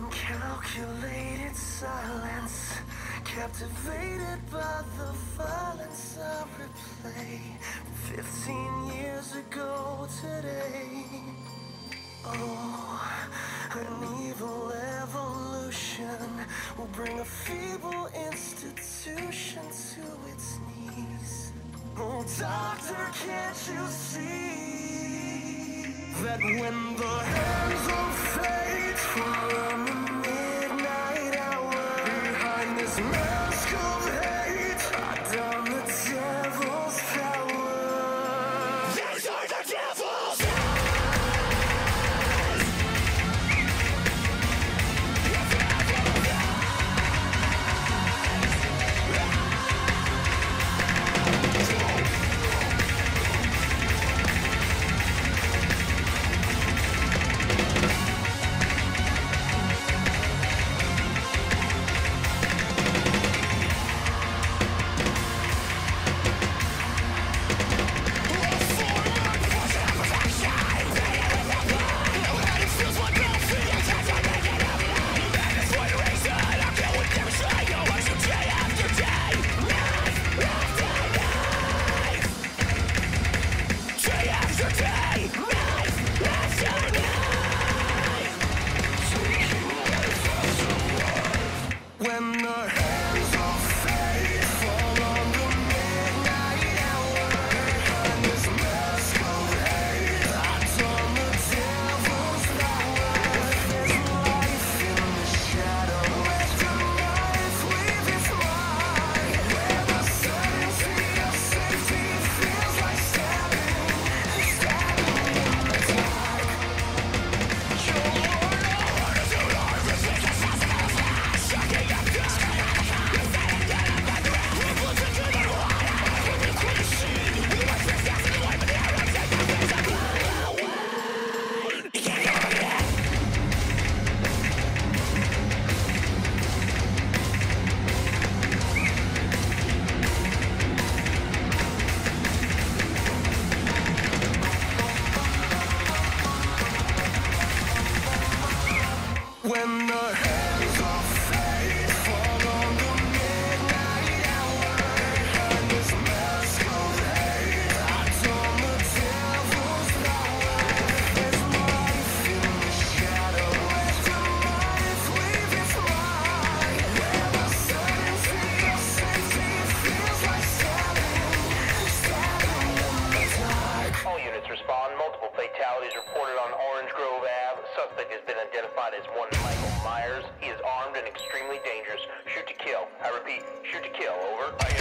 Calculated silence, captivated by the violence I replay. 15 years ago today. Oh, an evil evolution will bring a feeble institution to its knees. Oh, doctor, can't you see that when the hands of fate from the midnight hour behind this mask of hate, I don the devil's power. These are the devil's when the hands of fate fall on the midnight hour behind this mask of hate, I don the devil's power. There's life in the shadow, let the knife leave its mark, where the certainty of safety feels like stabbing in the dark. Your Lord is alive, it's a shocking up. When the hands of fate fall on the midnight hour behind this mask of hate, I don the devil's power. There's life in the shadow, let the knife leave its mark, where the certainty of safety feels like stabbing in the dark. All units respond. Multiple fatalities reported on Orange Grove Ave. Suspect has been identified as one Michael Myers. He is armed and extremely dangerous. Shoot to kill. I repeat, shoot to kill. Over.